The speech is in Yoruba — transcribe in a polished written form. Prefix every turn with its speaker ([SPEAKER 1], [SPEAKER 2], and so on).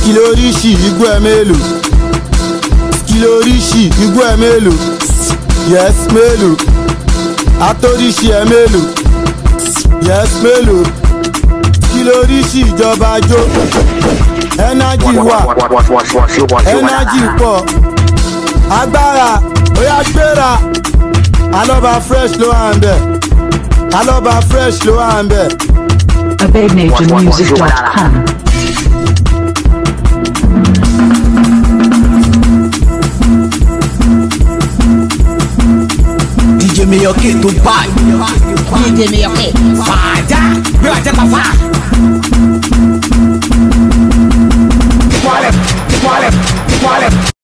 [SPEAKER 1] Skilorishi igbó ẹ mélòó. Skilorishi igbó ẹ mélòó. Yes mélòó. Atorishi ẹ mélòó. Yes mélòó. Skilorishi ìjọba jó. Energy wà. Energy pọ̀. Agbára oya gbéra. Alọ́ba fresh ló wà ń bẹ̀. Alọ́ba fresh ló wà ń bẹ̀.
[SPEAKER 2] ABabeNationMusic.com.
[SPEAKER 3] DJ Mayoke to buy.
[SPEAKER 4] DJ Mayoke.
[SPEAKER 3] Fada, bí wàá jẹ́ pa fa. Wálẹ̀, wálẹ̀, wálẹ̀.